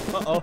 Uh-oh.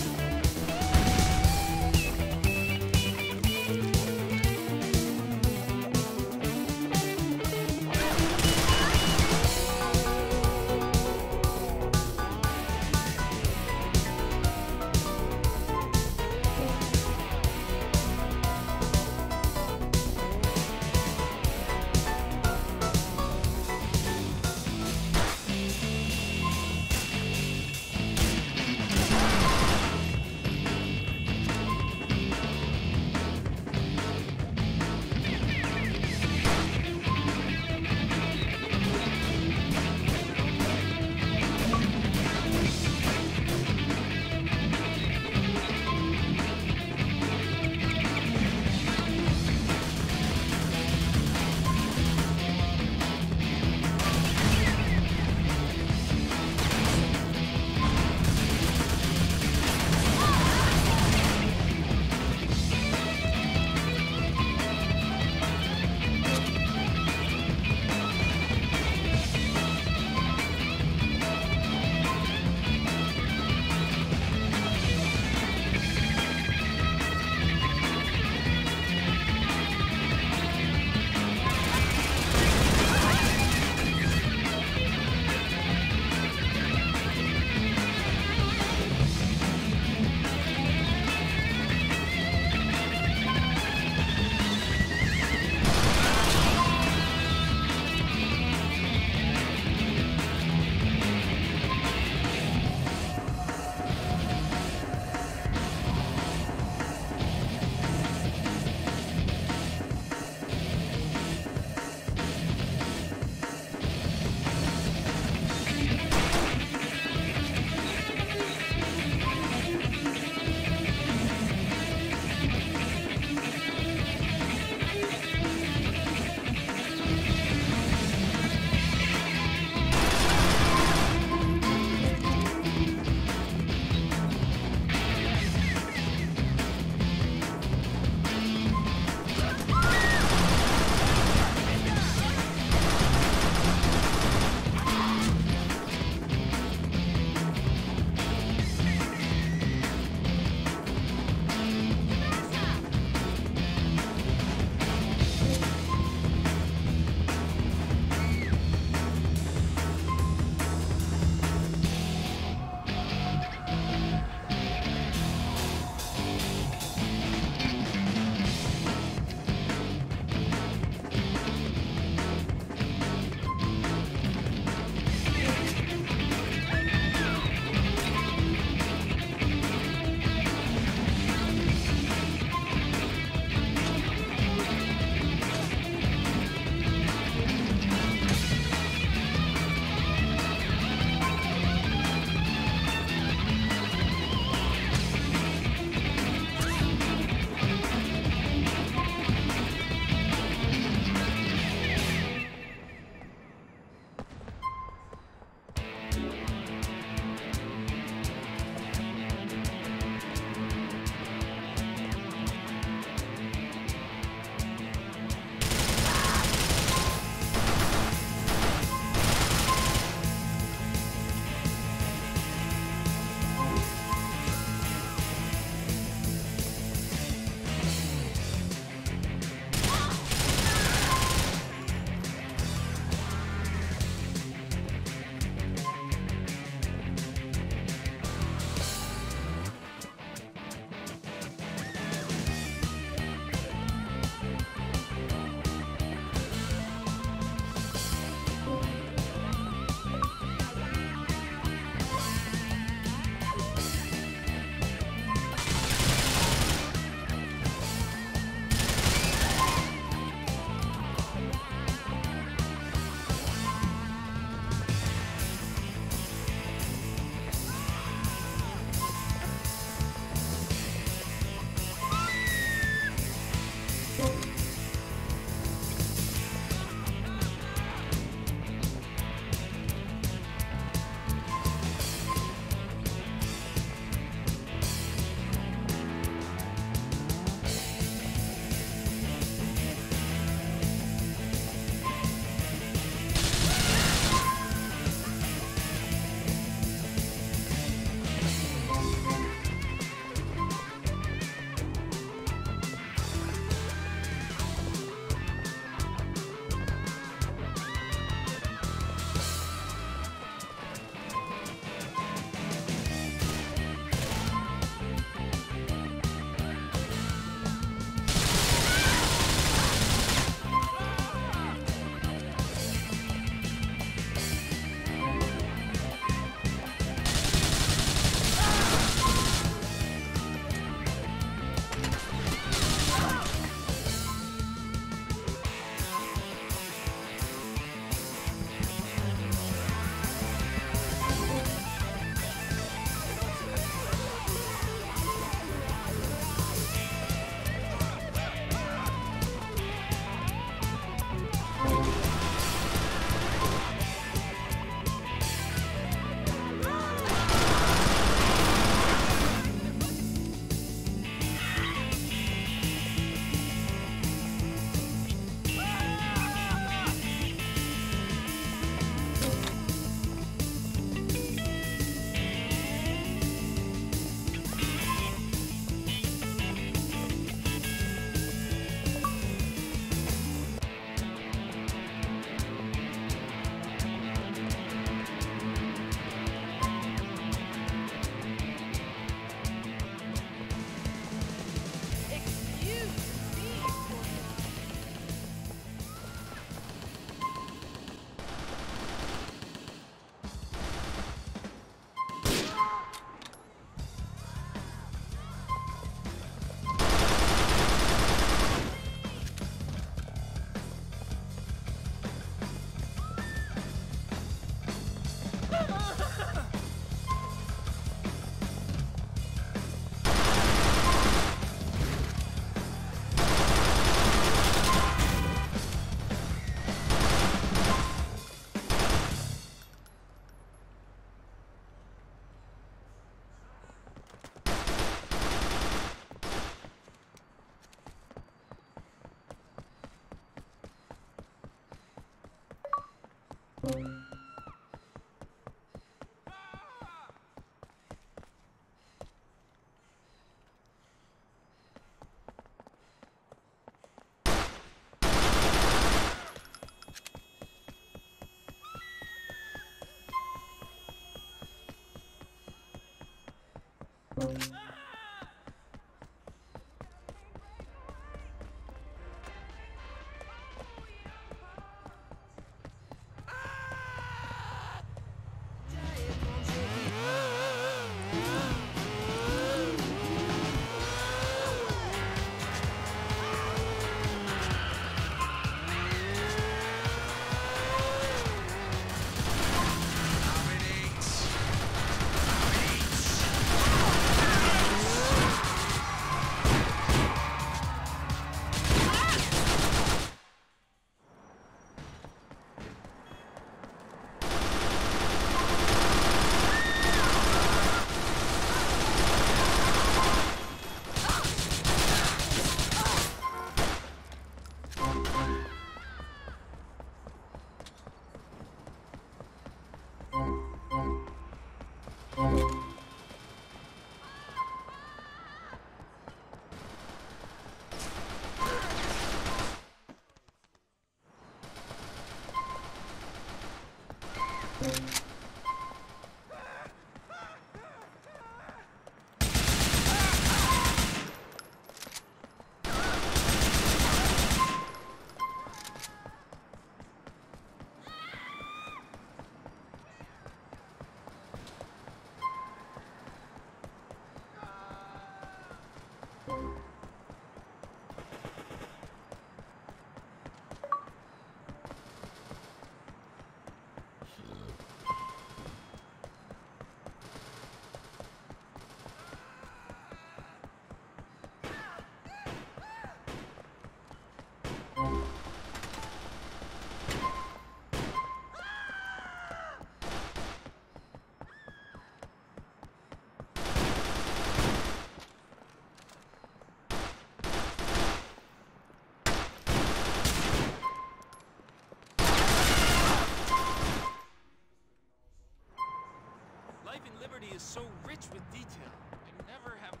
Life in Liberty is so rich with detail. I never have...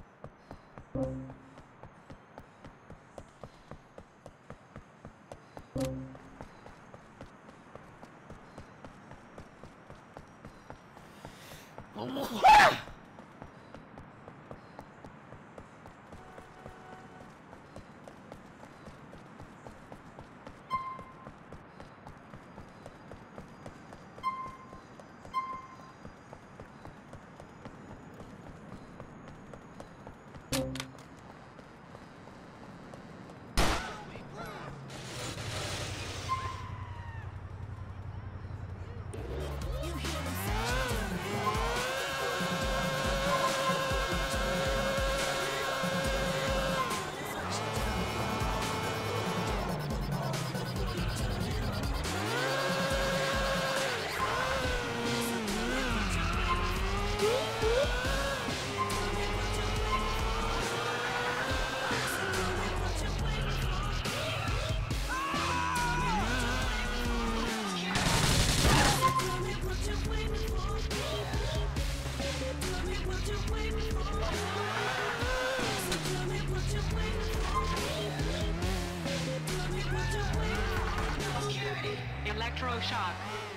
Electroshock.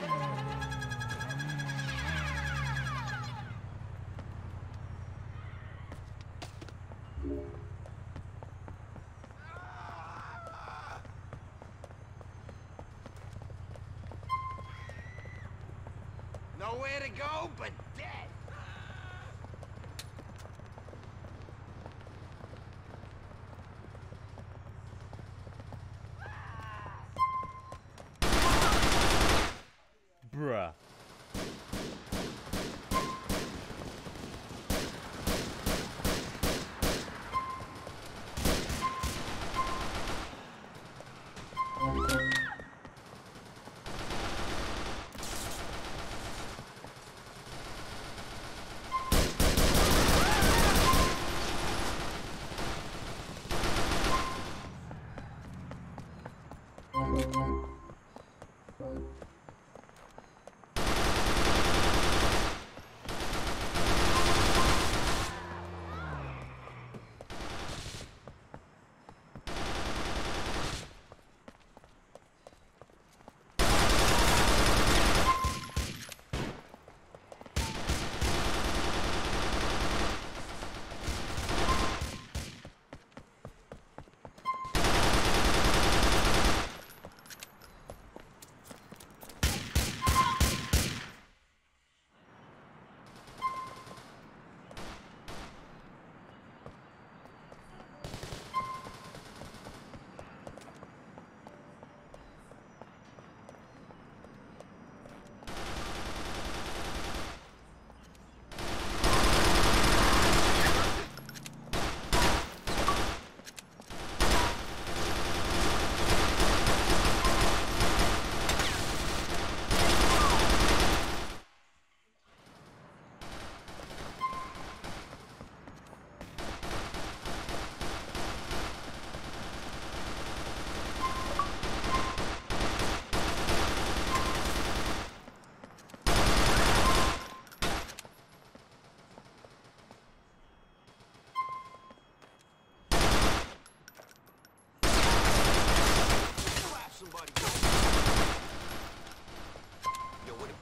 Nowhere to go but dead. Bruh.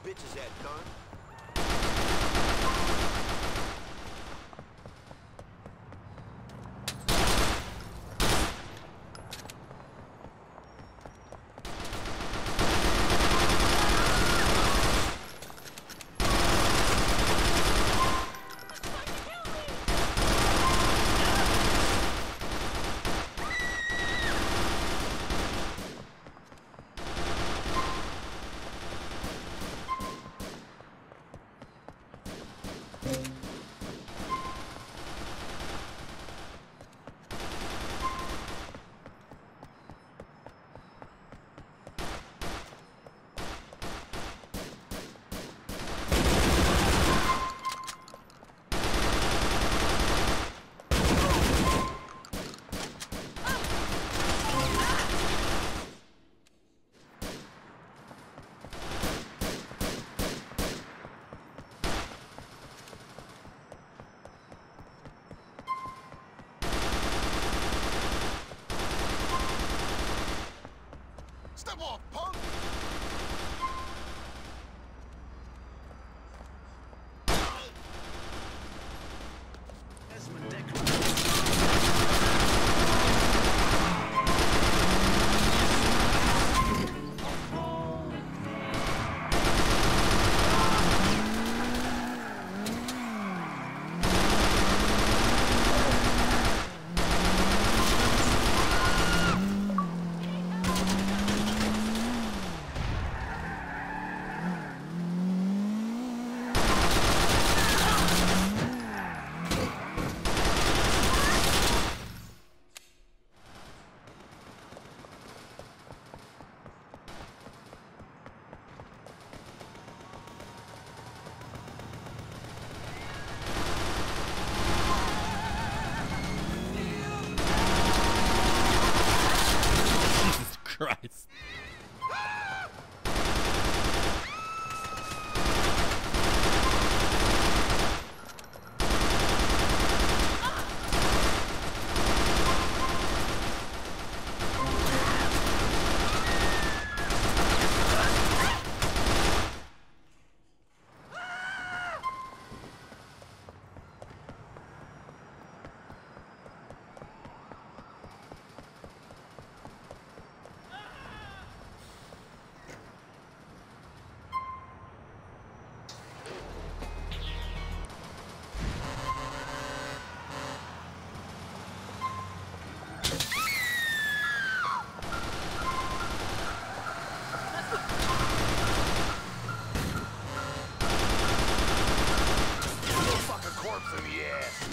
bitches at, gun? Step off, punk! That's ridiculous. Jesus Christ. Fucking corpse in the ass.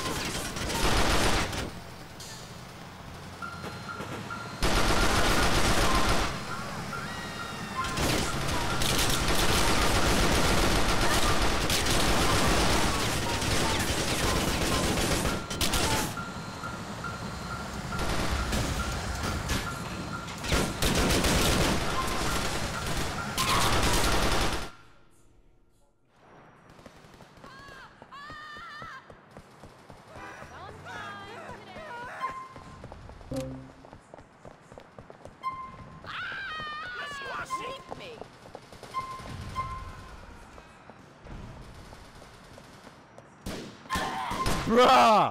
Bruh!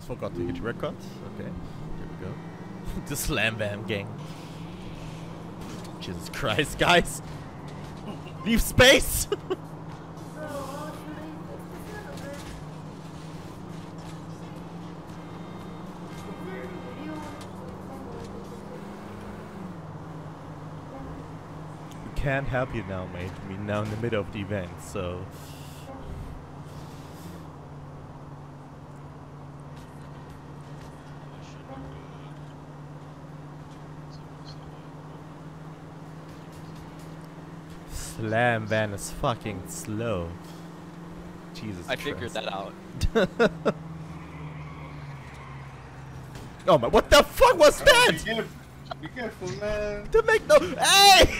forgot to hit record. Okay, here we go. The Slam Bam gang. Jesus Christ, guys! Leave space! We can't help you now, mate. We're now in the middle of the event, so... Slam Van is fucking slow. Jesus I Christ. figured that out. Oh my, what the fuck was that? Be careful, man. To make no. Hey!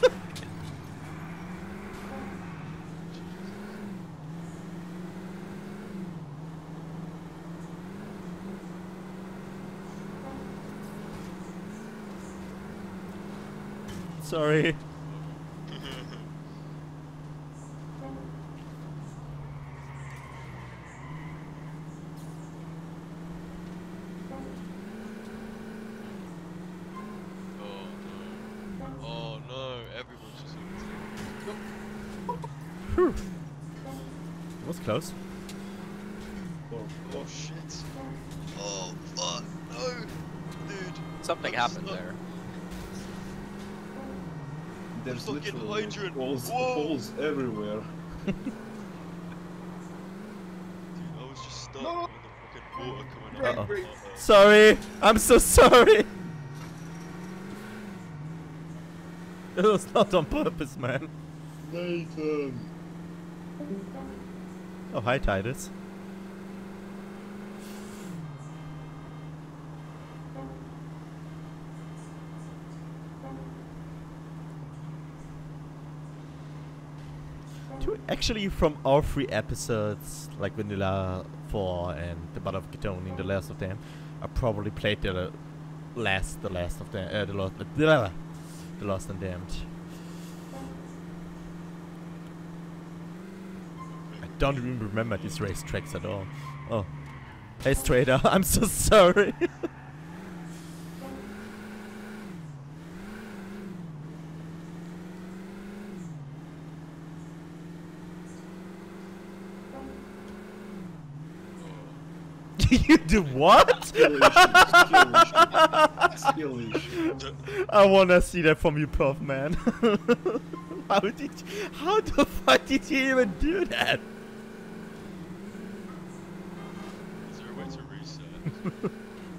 Sorry. Oh no, everyone's just It was close. oh shit. Oh fuck, no. Dude. Something I'm happened stuck. there. There's fucking literally hydrant. holes, Whoa. holes everywhere. Dude, I was just stuck with the fucking water coming out. Uh-oh. Sorry, I'm so sorry. It was not on purpose, man. Nathan. Oh, hi, Titus. Actually, from all 3 episodes, like Vanilla 4 and The Battle of Kitone, the last of them, I probably played the last of them, the Lost and Damned. I don't even remember these racetracks at all. Oh, hey Strader, I'm so sorry. You do what? Skill issue. Skill issue. I wanna see that from you, Prof, man. How the fuck did you even do that? Is there a way to reset?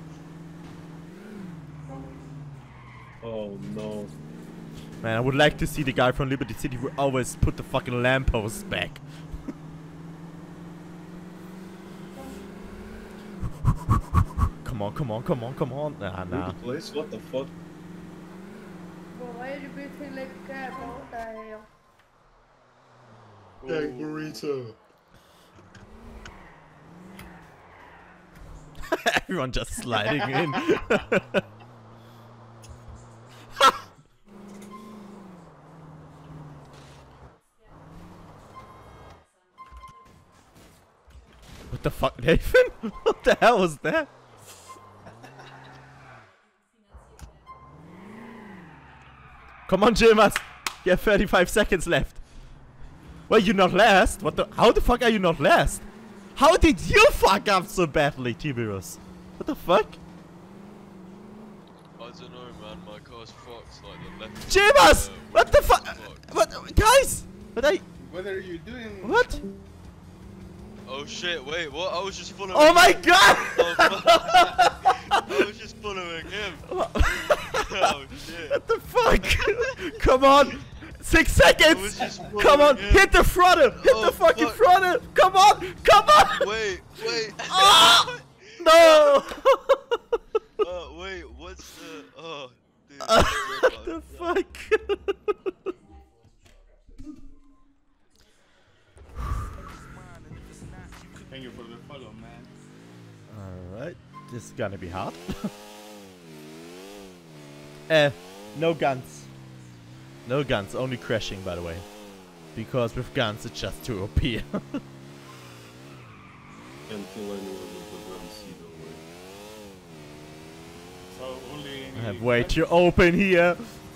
Oh no. Man, I would like to see the guy from Liberty City who always put the fucking lampposts back. Come on, come on, come on, come on. Nah, nah. New place? What the fuck? Why are you breathing like a cat? What the hell? Egg burrito. Everyone just sliding in. What the fuck, Nathan? What the hell was that? Come on, Jimas! You have 35 seconds left. Well, you're not last. What the? How the fuck are you not last? How did you fuck up so badly, Tiberius? What the fuck? I don't know, man. My car's fucked. Like the left. Jimas! What the fuck? What, guys? What are you? What are you doing? What? Oh shit! Wait, what? I was just following. Oh my god! Oh, fuck. I was just following him. Oh shit! What the fuck? Come on! 6 I was seconds! just Come on! following him. Hit the throttle! Hit Oh, the fucking fuck. throttle! Come on! Come on! Wait, wait. Ah! No! Wait. What's the? Oh, dude. What the fuck? Thank you for the follow, man. Alright, this is gonna be hard. No guns. No guns, only crashing, by the way. Because with guns it's just too OP. Can't kill anyone with the gun C though, right? So only I have way too open here.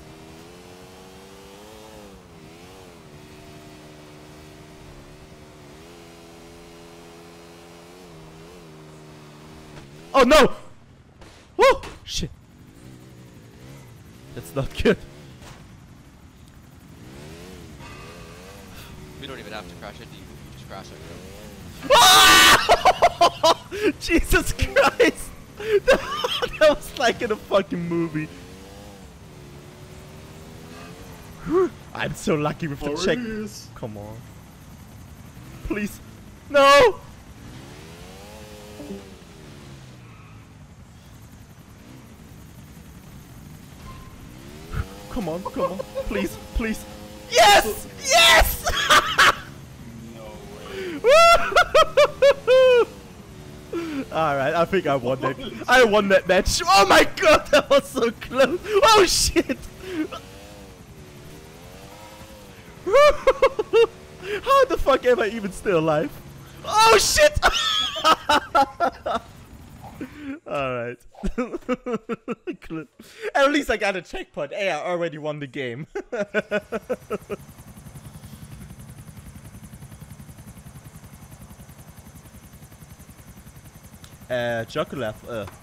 Oh no! Woo! Shit. That's not good. We don't even have to crash into you. We just crash ourselves. Ah! Jesus Christ! That was like in a fucking movie. Whew. I'm so lucky with the check. Come on. Please. No! Come on, come on. Please, please. Yes! Yes! No way. Alright, I think I won that. I won that match. Oh my god, that was so close. Oh shit! How the fuck am I even still alive? Oh shit! Alright. At least I got a checkpoint. Hey, I already won the game. Jokulav,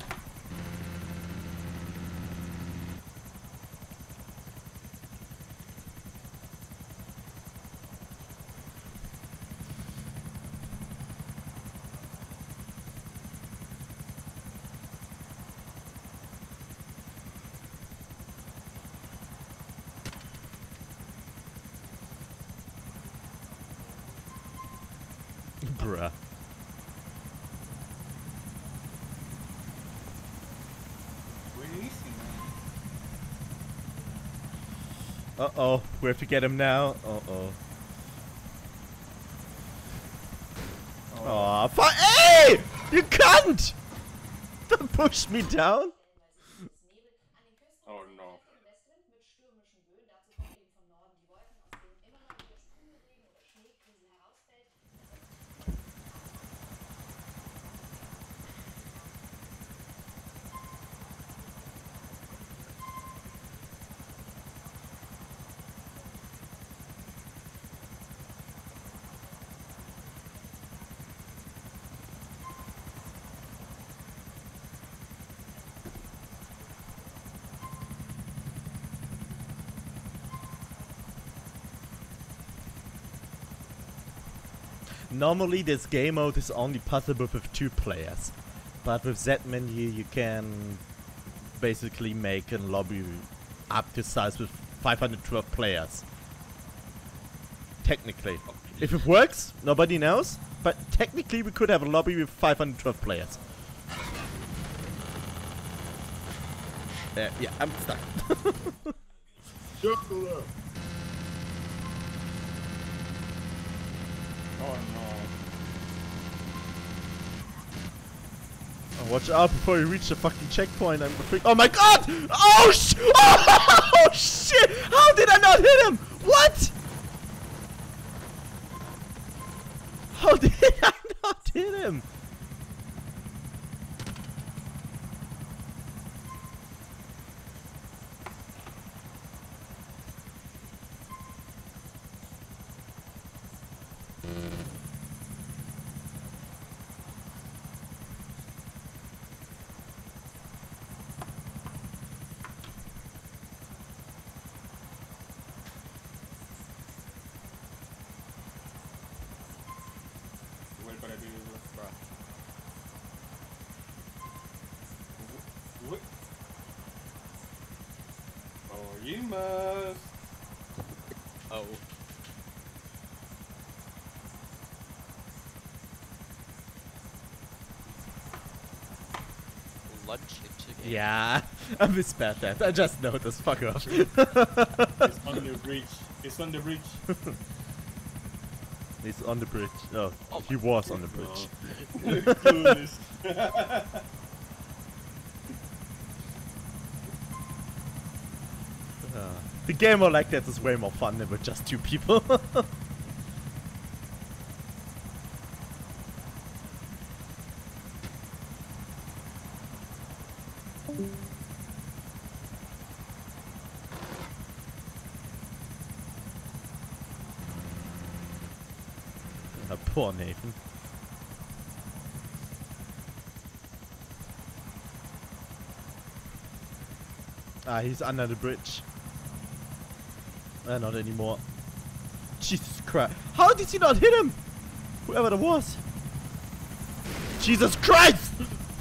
Bruh. Uh-oh, we have to get him now. Uh-oh. Aw, fuck. Hey! You cunt! Don't push me down. Oh no. Normally this game mode is only possible with 2 players. But with that menu you can basically make a lobby up to size with 512 players. Technically. If it works, nobody knows. But technically we could have a lobby with 512 players. Yeah, I'm stuck. Chocolate. Oh no. Oh, watch out before you reach the fucking checkpoint. I'm afraid. Oh my god! Oh oh shit! How did I not hit him? What? How did I not hit him? What? Oh, you must. Oh. Lunch into game. Yeah, I misspelled that. I just noticed. Fuck off. It's on the bridge. It's on the bridge. He's on the bridge. Oh, he was on the bridge. Clueless. The game mode like that is way more fun than with just 2 people. Poor Nathan. Ah, he's under the bridge. Not anymore. Jesus Christ. How did he not hit him? Whoever that was. Jesus Christ!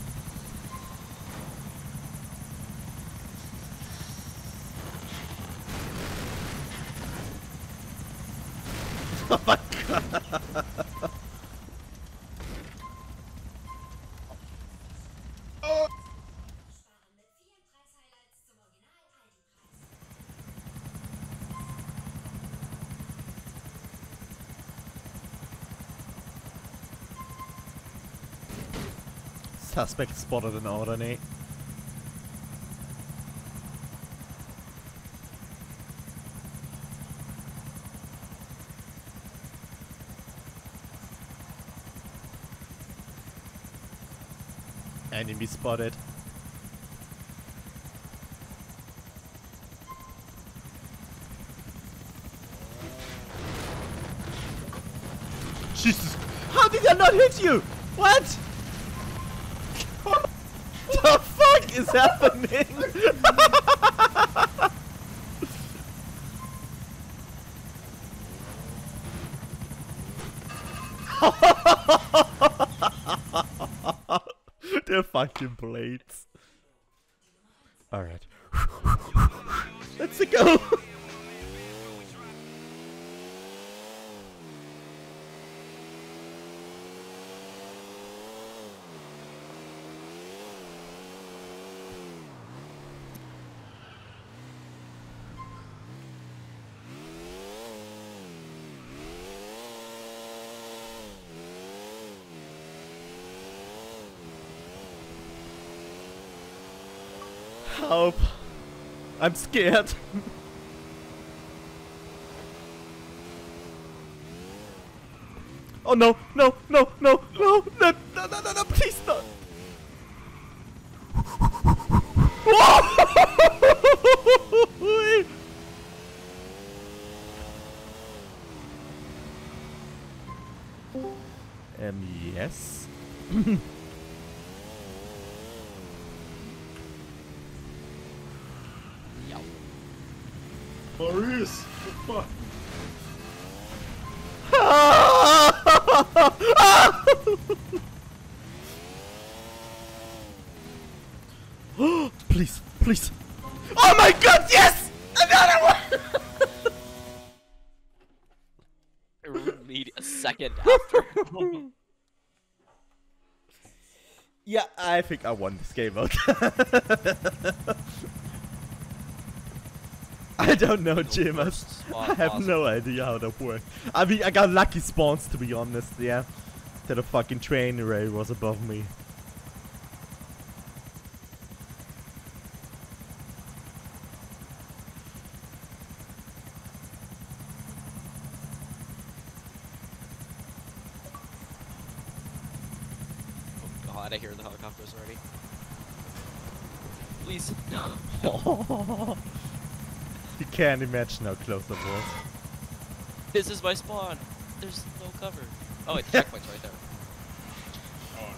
Oh my God. Suspect spotted an ordinate. Enemy spotted. Jesus! How did I not hit you? What? The fuck is happening? They're fucking blades. Alright. Let's go! Help! I'm scared. Oh no, no, no, no, no, no, no, no, no, no, please not. Yes. Maurice! What Please, please. Oh my God, yes! Another one! Need a second after. Yeah, I think I won this game mode. I don't know, Jimas. I have no idea how that worked. I mean, I got lucky spawns, to be honest, yeah. That a fucking train array was above me. Oh God, I hear the helicopters already. Please, no. You can't imagine how close that was. This is my spawn. There's no cover. Oh wait, the checkpoint's right there. Oh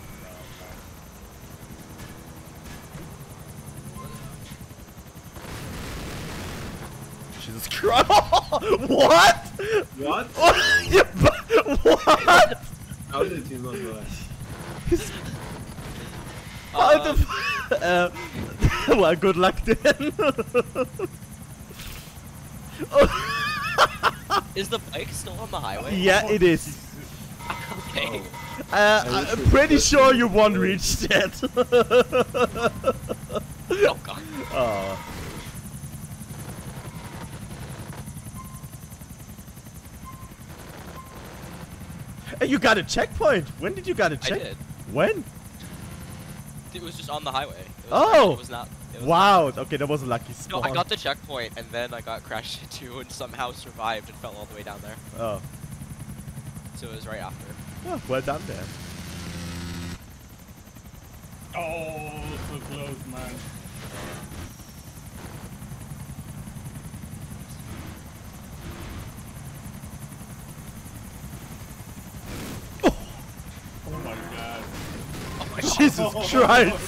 no. Jesus Christ! What? What? What? How did you not know that? How the well, good luck then. Is the bike still on the highway? Yeah, it is. Okay. I'm pretty sure you won't reach that. Oh God. Oh. Hey, you got a checkpoint. When did you got a check? I did. When? It was just on the highway. Oh! It was not. It was Wow. not. Okay, that was a lucky No, spawn. I got the checkpoint and then I got crashed into and somehow survived and fell all the way down there. Oh. So it was right after. Oh, well done then. Oh, so close, man. Jesus Christ!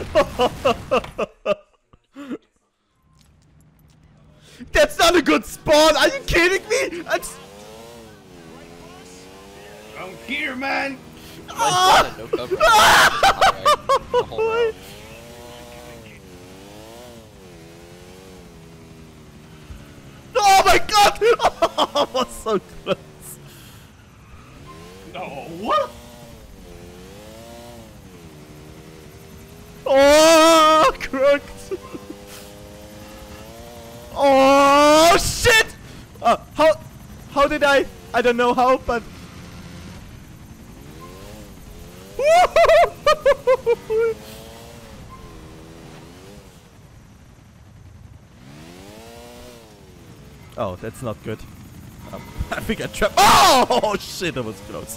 That's not a good spawn! Are you kidding me? I'm here, man. My no cover. Alright, the whole round. Oh my god! Oh, I was so close. No, what? Oh, crooked! Oh shit! How did I don't know how, but oh, that's not good. I think I trapped. Oh shit! That was close.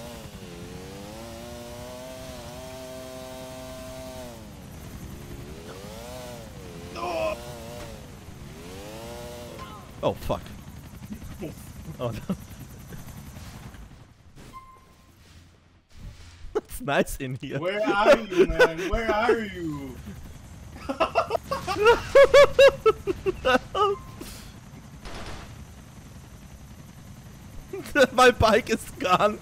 Oh fuck. Oh no. It's nice in here. Where are you, man? Where are you? My bike is gone.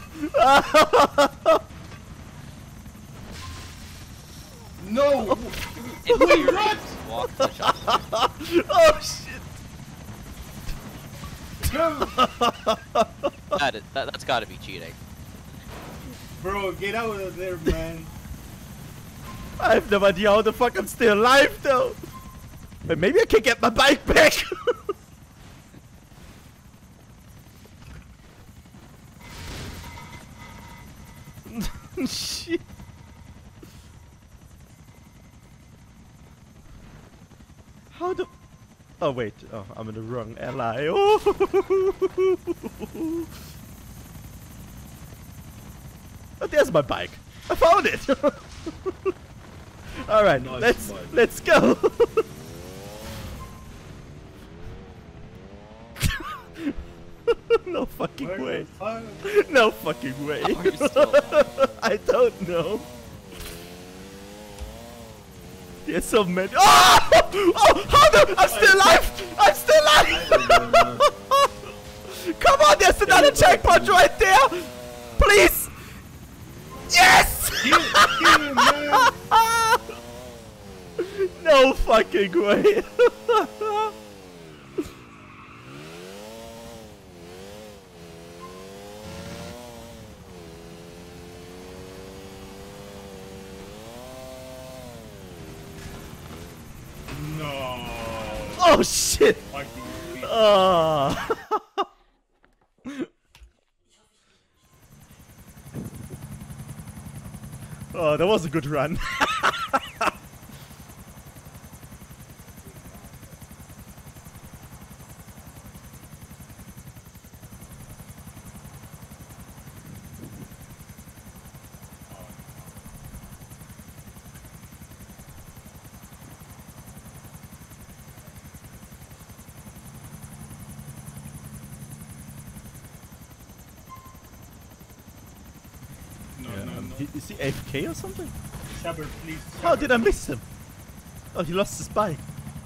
No! Wait, what? Walk the shot. Oh shit! No! That's gotta be cheating. Bro, get out of there, man. I have no idea how the fuck I'm still alive though. But maybe I can get my bike back. Shit. How the... Oh wait, oh, I'm in the wrong ally. Oh. Oh, there's my bike. I found it. All right, Nice let's go. No fucking Where way. the fuck? No fucking way. How are you still alive? I don't know. There's so many. Oh! Oh! How the? I'm still alive! I'm still alive! Come on, there's another checkpoint right there! Please! Yes! Kill him, man. No fucking way. No. Oh shit! Fucking bitch. Oh. Oh, that was a good run. Is he AFK or something? Shabber, please. How did I miss him? Oh, he lost his bike.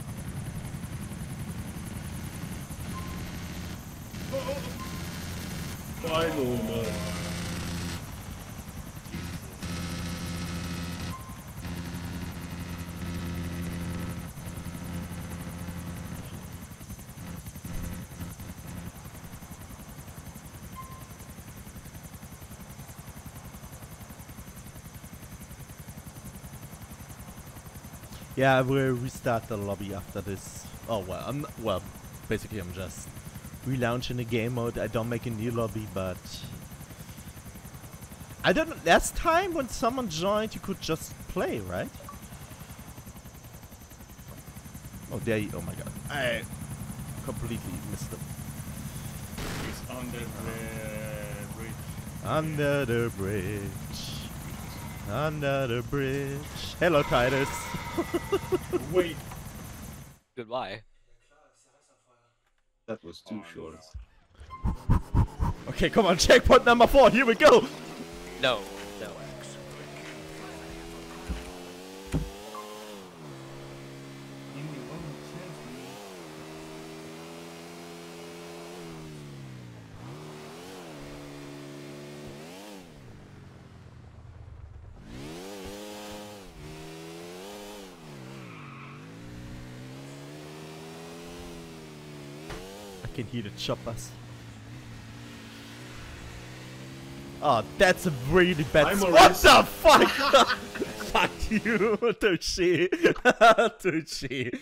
I don't know. Yeah, I will restart the lobby after this. Oh well, basically I'm just relaunching the game mode. I don't make a new lobby, but I don't know. Last time when someone joined, you could just play, right? Oh, there you, oh my god, I completely missed them. He's under the bridge. Under the bridge. Under the bridge. Hello, Titus. Wait. Goodbye. That was too short. Okay, come on, checkpoint number 4. Here we go. No, no. can hear the choppers. Oh, that's a really bad. I'm What the fuck? Fuck you, Touché. Touché.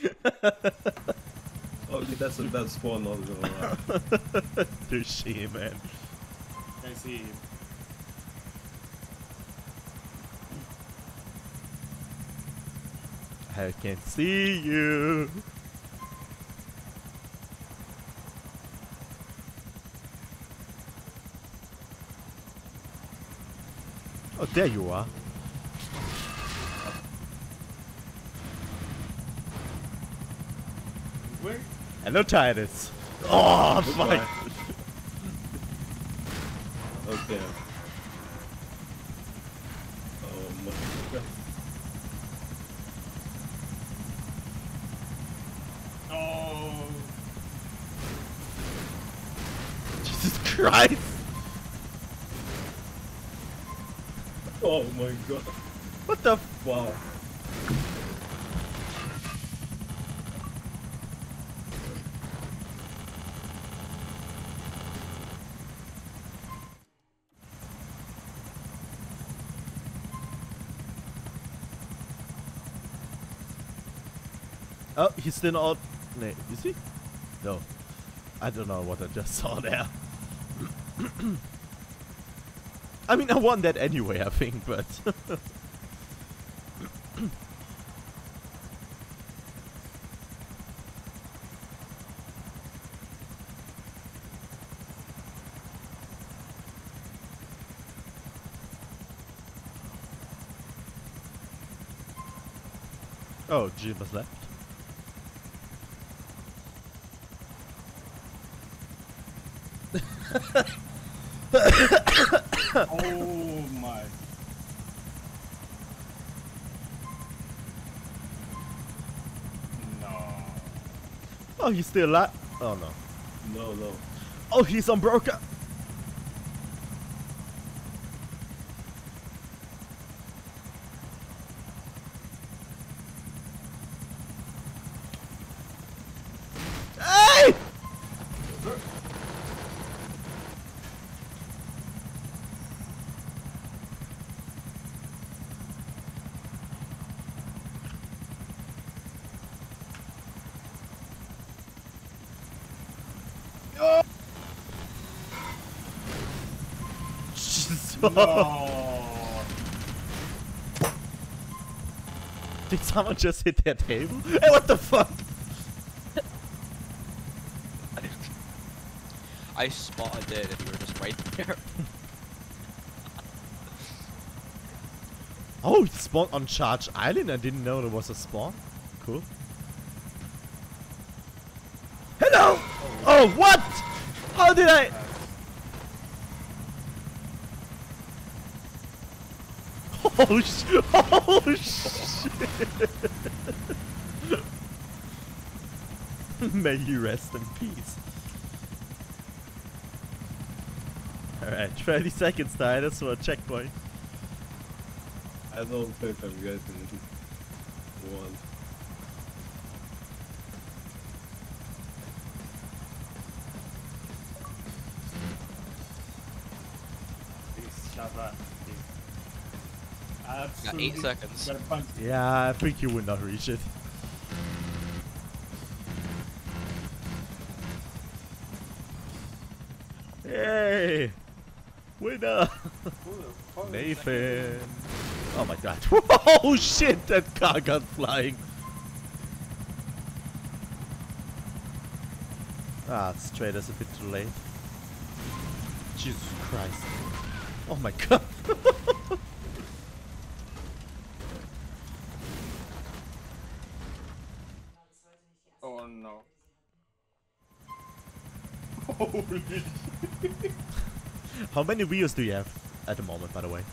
Okay, that's a bad spawn, not gonna lie. Touché, man. I see him. I can see you. Oh, there you are. Where? Hello, Titus. Oh, fuck. Okay. Oh my god. Oh. Jesus Christ. Oh my god. What the Wow. Oh, he's still out. No, is he? No. I don't know what I just saw there. I mean, I won that anyway, I think, but... Oh, Jim has left. Oh my. No. Oh, he's still alive. Oh, no. No, no. Oh, he's on broker. Hey! No. Did someone just hit their table? Hey, what the fuck? I spotted it and you were just right there. Oh, it spawned on Charge Island. I didn't know there was a spawn. Cool. Hello! Oh, what? How did I? Oh, oh shit! May you rest in peace. Alright, 30 seconds, Titus, for a checkpoint. I don't think I'm getting one. Please shut up. Got Absolutely. 8 seconds. Gotta punch. Yeah, I think you would not reach it. Yay! Winner! Nathan! Oh my god. Oh shit, that car got flying! Ah, straight as a bit too late. Jesus Christ. Oh my god. Oh no. Holy shit. How many wheels do you have at the moment, by the way?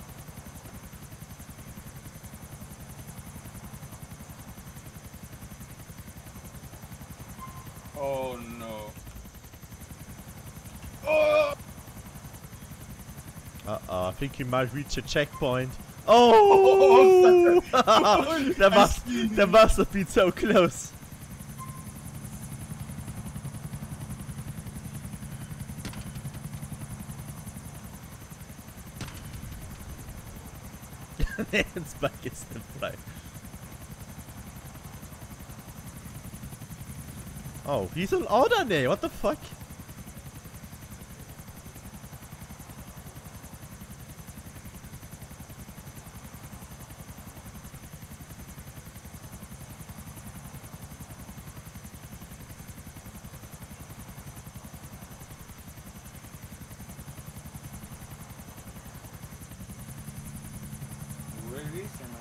Oh no. Oh! Uh-oh, I think you might reach a checkpoint. Oh! that must have been so close. It's back in the play. Oh, he's an Ordane, what the fuck? Where is it now?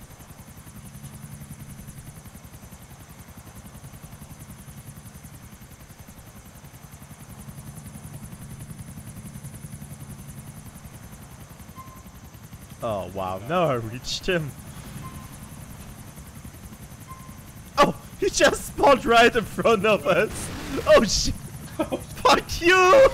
Oh wow, no, I reached him. Oh, he just spawned right in front of us. Oh shit. Fuck you!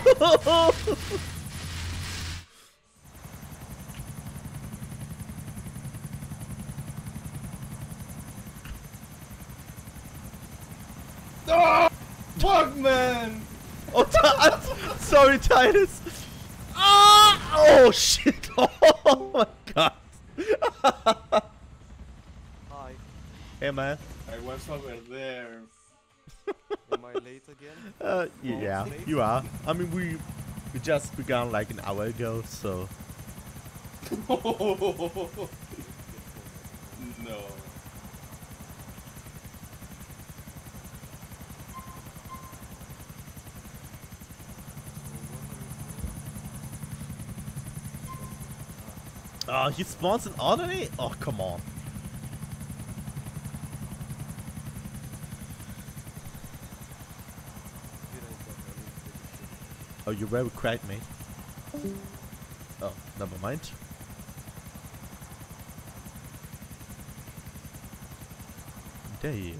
Fuck, man! Oh, sorry, Titus. Ah! Oh shit! Oh my god! Hi, Hey man. I was over there. am I late again? Yeah, you are. I mean, we just began like an hour ago, so. No. Oh, he spawns an Ordinary? Oh, come on. Oh, you're very quiet, mate. Oh, never mind. There he is.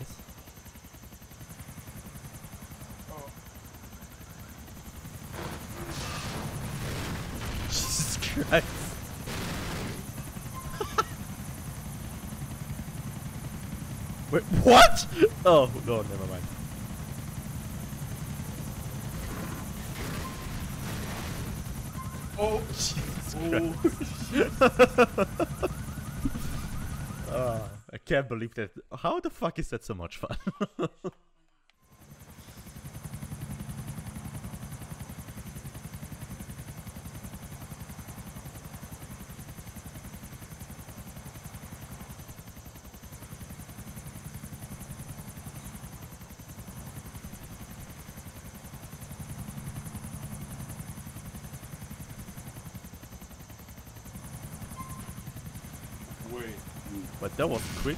Jesus Christ. Wait, what? Oh, no, never mind. Oh, Jesus oh. I can't believe that. How the fuck is that so much fun? Wait. But that was quick.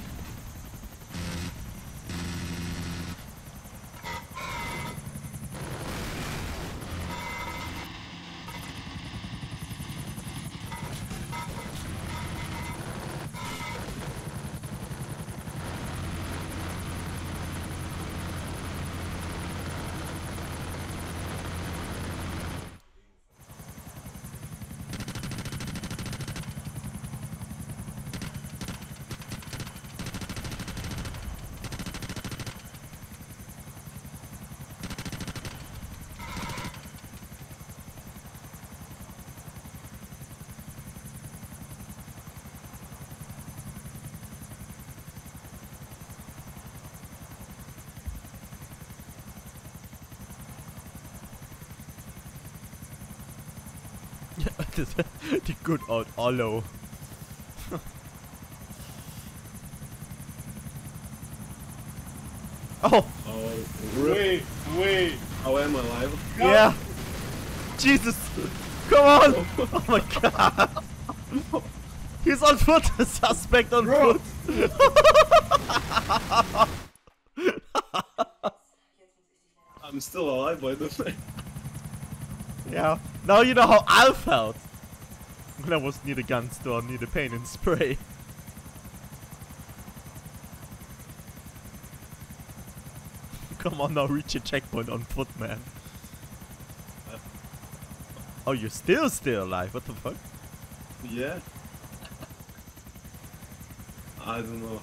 The good old Olo. Oh, Oh, Wait. how am I alive? yeah. Jesus. Come on. Oh my god. He's on foot. Suspect on Bro. foot. I'm still alive, by the way. Yeah. Now you know how I felt when I was near the gun store, near the paint and spray. Come on now, reach your checkpoint on foot, man. Oh, you're still alive. What the fuck? Yeah. I don't know.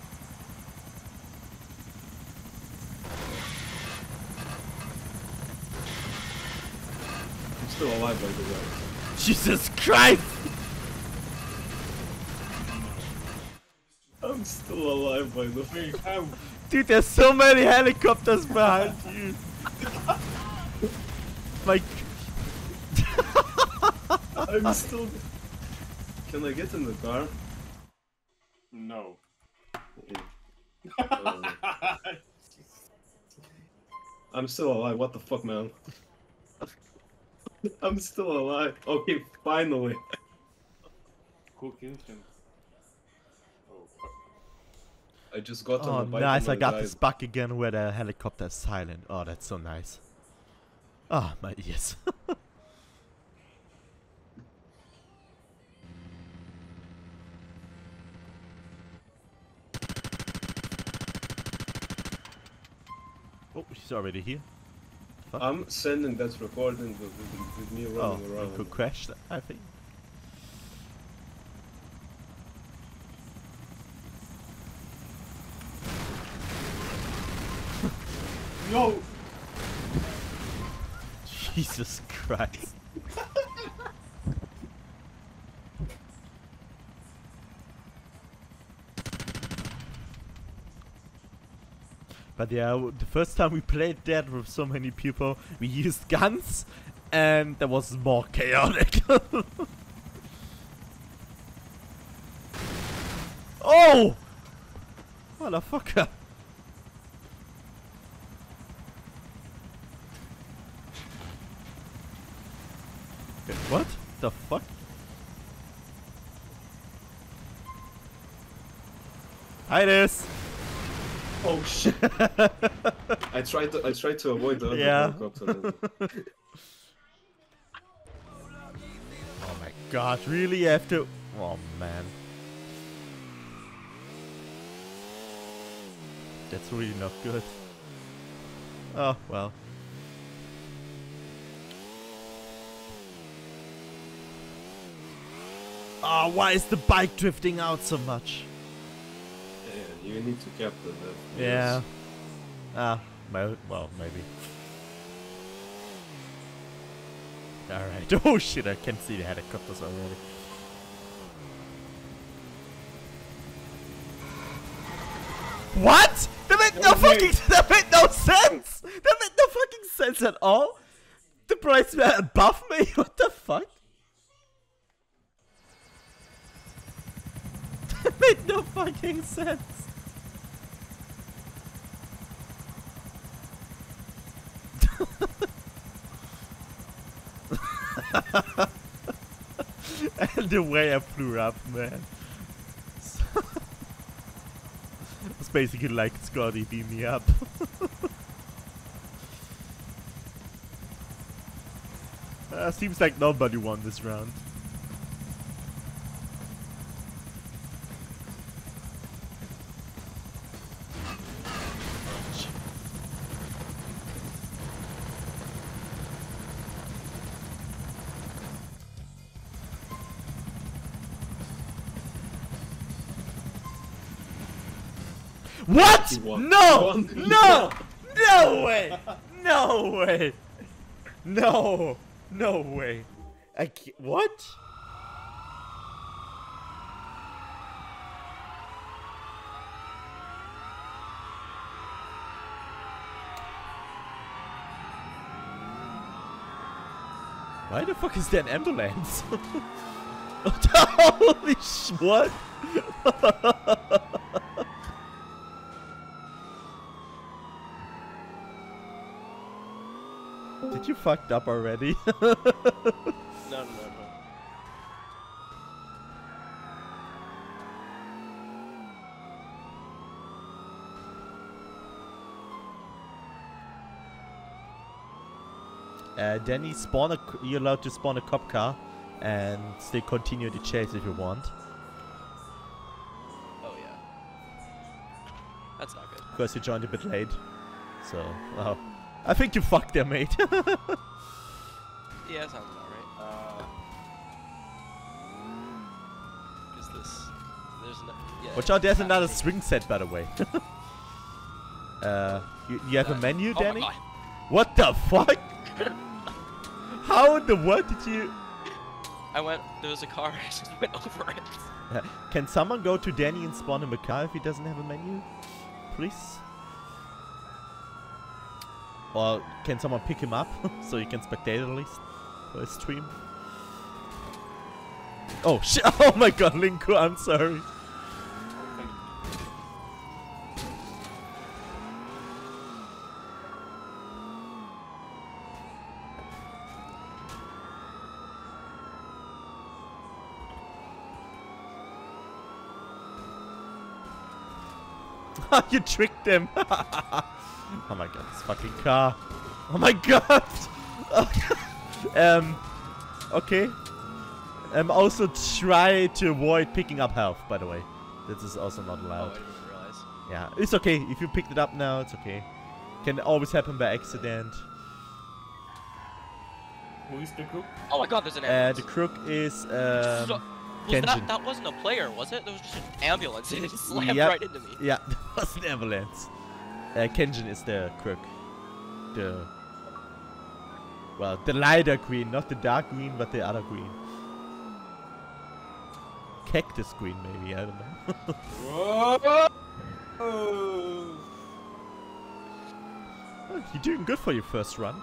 I'm still alive, by the way. Jesus Christ! still alive, by the way. Wait, how? Dude, there's so many helicopters behind you. Like, I'm still. Can I get in the car? No. I'm still alive. What the fuck, man? I'm still alive. Okay, finally. Who killed him? Oh, fuck. I just got on oh, the bike. nice! and I got died. this bug again where the helicopter is silent. Oh, that's so nice. Ah, my ears. Oh, she's already here. Fuck. I'm sending that recording with me running Oh, around. it could crash, I think. No! Jesus Christ. But yeah, the first time we played that with so many people, we used guns, and that was more chaotic. Oh! Motherfucker! Wait, what the fuck? Hi, this. Oh shit! I tried to avoid the other Yeah. helicopter. Oh my god, really? You have to. Oh man. That's really not good. Oh well. Oh, why is the bike drifting out so much? Yeah, you need to capture that. Yeah. Ah, well, maybe. Alright. Oh shit, I can see the helicopters already. What? That made no fucking. That made no sense. That made no fucking sense at all. The price were above me. What the fuck? That made no fucking sense. And the way I flew up, man. It's basically like Scotty beat me up. Seems like nobody won this round. What? No! No! No way! No way! No! No way! I can't. What? Why the fuck is there an ambulance? Holy what? Did you fucked up already? No. Danny, you're allowed to spawn a cop car and still continue the chase if you want. Oh yeah. That's not good. Because you joined a bit late. So, well, I think you fucked there, mate. Yeah, sounds about right. Is this? There's no. Yeah. Watch out, there's another swing set, by the way. You have a menu, Oh my Danny? God. What the fuck? How in the what did you... There was a car, I just went over it. Can someone go to Danny and spawn him a car if he doesn't have a menu? Please? Or can someone pick him up so he can spectate at least for his stream? Oh shit! Oh my god, Linku, I'm sorry. You tricked him. Oh my god, this fucking car. Oh my god. Okay. Also try to avoid picking up health, by the way. This is also not allowed. Oh, I didn't realize. Yeah, it's okay. If you picked it up now, it's okay. Can always happen by accident. Who is the crook? Oh my god, there's an ambulance. The crook is So, Kenjin. that wasn't a player, was it? There was just an ambulance and it just slammed Yep. right into me. Yeah, that was an ambulance. Kenjin is the crook. Well, the lighter green, not the dark green, but the other green. Cactus green, maybe, I don't know. Whoa! Oh, you're doing good for your first run.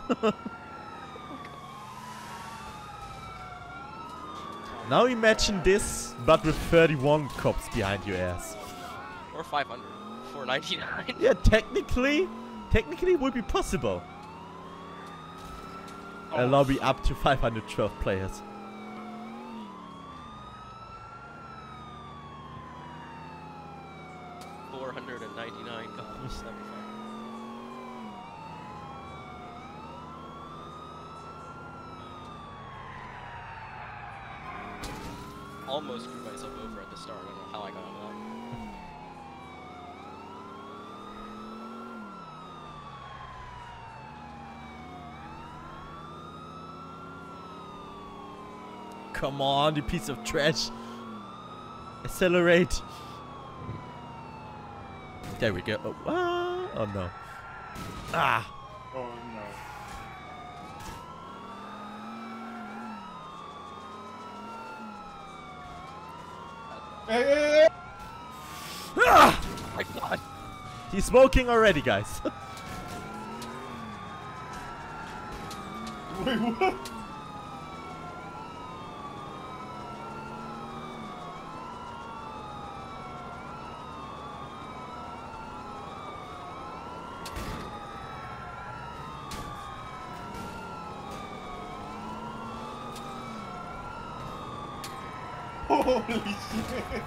Now imagine this, but with 31 cops behind your ass. Or 500. 499. Yeah, technically it would be possible. A lobby up to 512 players. $499. That'd be fun. Almost screwed myself over at the start. I don't know how I got out of that. Come on, you piece of trash. Accelerate. There we go. Oh, ah. Oh no. Ah. Oh no. Hey! Ah! Oh my god. He's smoking already, guys. Wait, what? Holy shit!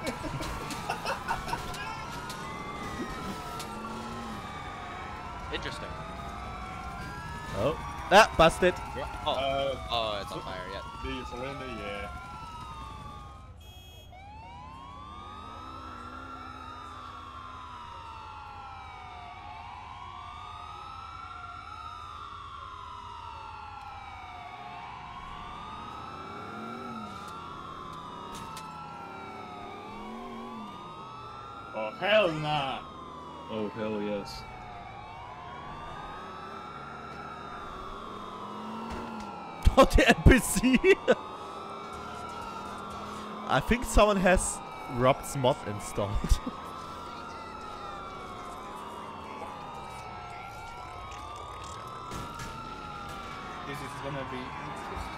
Interesting. Oh. Ah, busted. Oh, it's on fire yet. Do you surrender? Yeah. Oh hell nah! Oh hell yes. Oh, the NPC! I think someone has Rob's mod installed. This is gonna be interesting.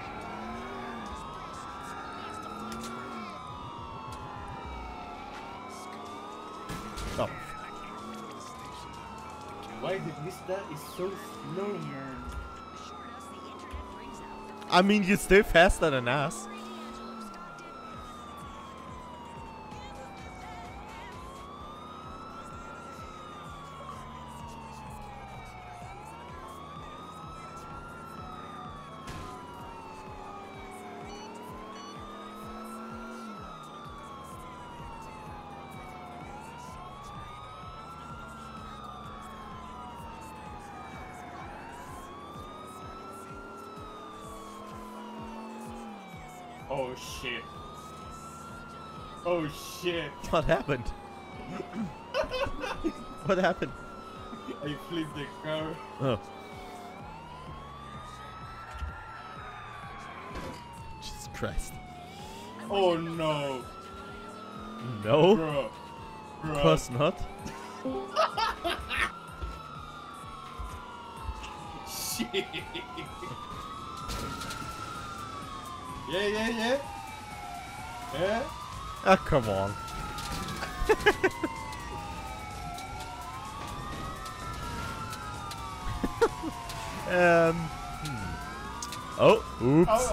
Oh. Why the Vista is so slow, man? I mean, you're still faster than us. Oh shit. Oh shit. What happened? What happened? I flipped the car. Oh. Jesus Christ. Oh no. No, Bro. of course not. Shit. Yeah. Yeah? Ah, come on. Oh, oops.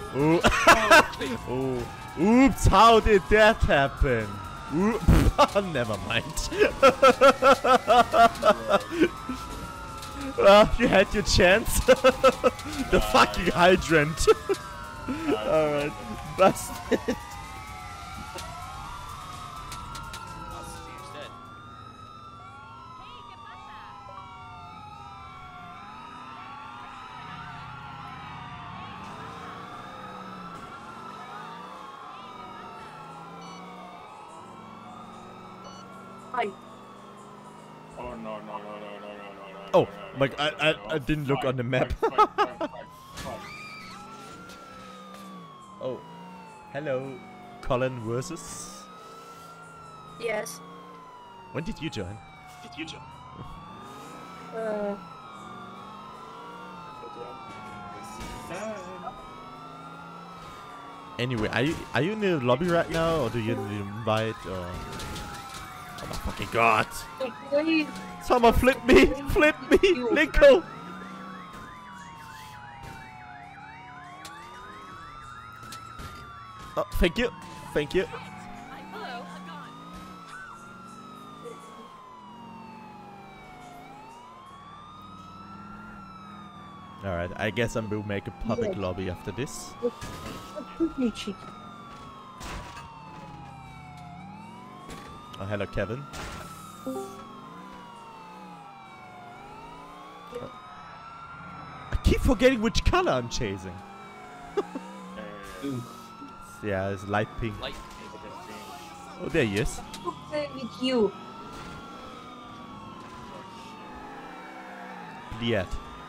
Oh, oops, how did that happen? Never mind. Well, you had your chance. The fucking hydrant. Alright, busted. Oh no. Oh, like I didn't look on the map. Oh, hello, Colin versus. Yes. When did you join? Anyway, are you in the lobby right now, or do you need an invite, or? Oh my fucking god! Please. Someone flip me! Flip me! Linko! Oh, thank you! Thank you! Alright, I guess I will make a public lobby after this. Oh, hello, Kevin. I keep forgetting which color I'm chasing. Yeah, it's light pink. Light. Oh, there he is. With you. Liat.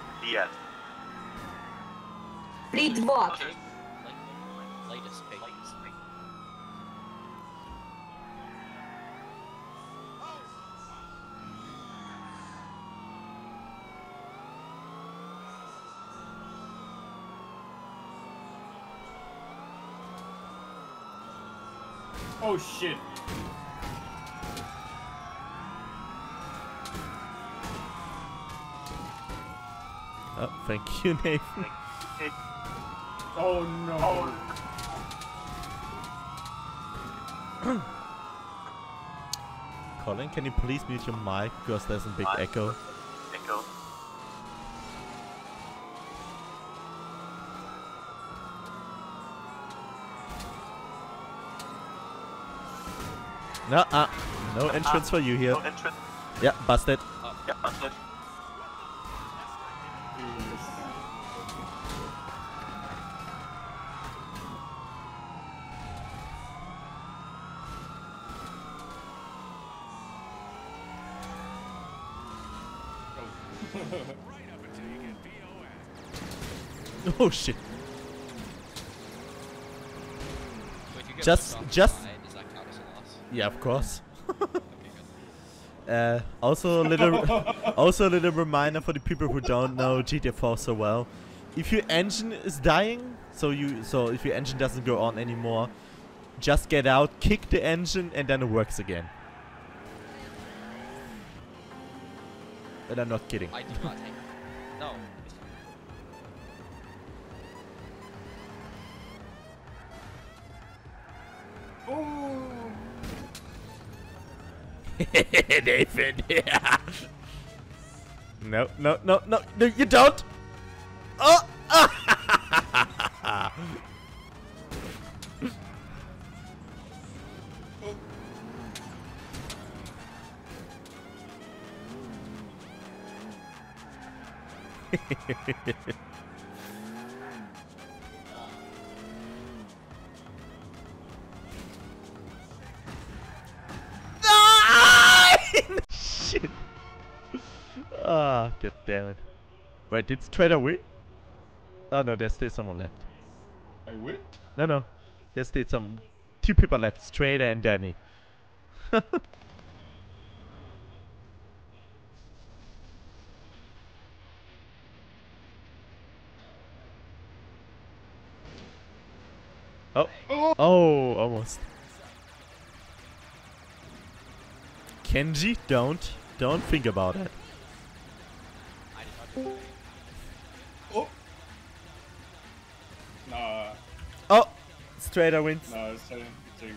Read what? Lightest pink. Oh shit. Oh, thank you, Nathan. Oh no. Colin, can you please mute your mic because there's a big echo? No, no entrance for you here. Yeah, busted. Oh shit. Wait, you get Just- pushed off just- the side, does that count as a loss? Yeah, of course. Also a little reminder for the people who don't know GTA 4 so well. If your engine is dying, so if your engine doesn't go on anymore, just get out, kick the engine, and then it works again. And I'm not kidding. I do not take. No. Nathan, yeah. No, you don't. Oh! Shit. Ah, god damn it. Wait, did Trader win? Oh no, there's still someone left. I win? No, there's still some two people left, Strader and Danny. Oh. Oh, almost. Kenji, don't think about it. Oh. Nah. Oh, Strader wins. No, it's Jay wins.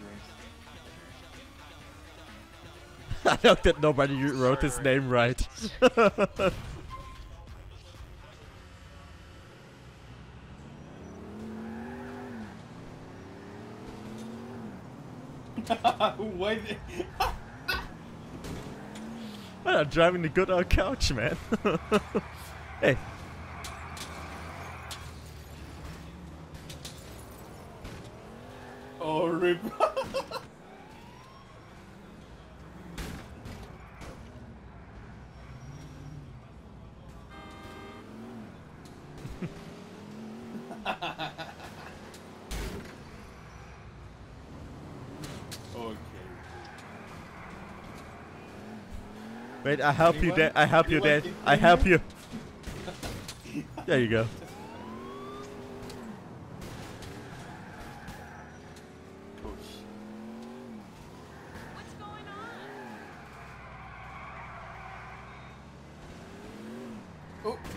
I know that nobody wrote his name right. Why? Well, I'm driving the good old couch, man. Hey. Oh, rip. Okay. Wait, I help you, Dad. I help you, Dad. I help you. There you go. What's going on? Oh.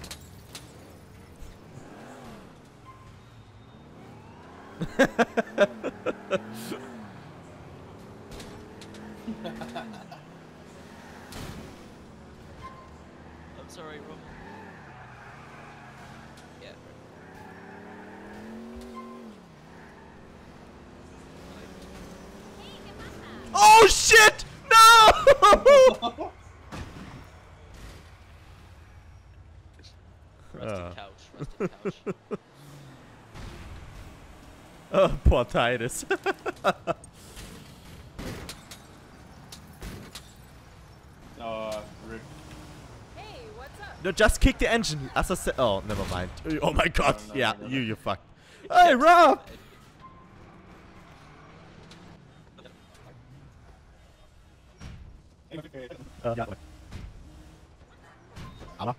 I'm sorry, Roman. Yeah. Oh shit! No! Rusted couch. Rusted couch. Oh, poor Titus. Rip. Hey, what's up? No, just kick the engine. As I said. Oh, never mind. Oh my god. No, yeah, no. you fucked. Hey, Rob! Ja. Aber.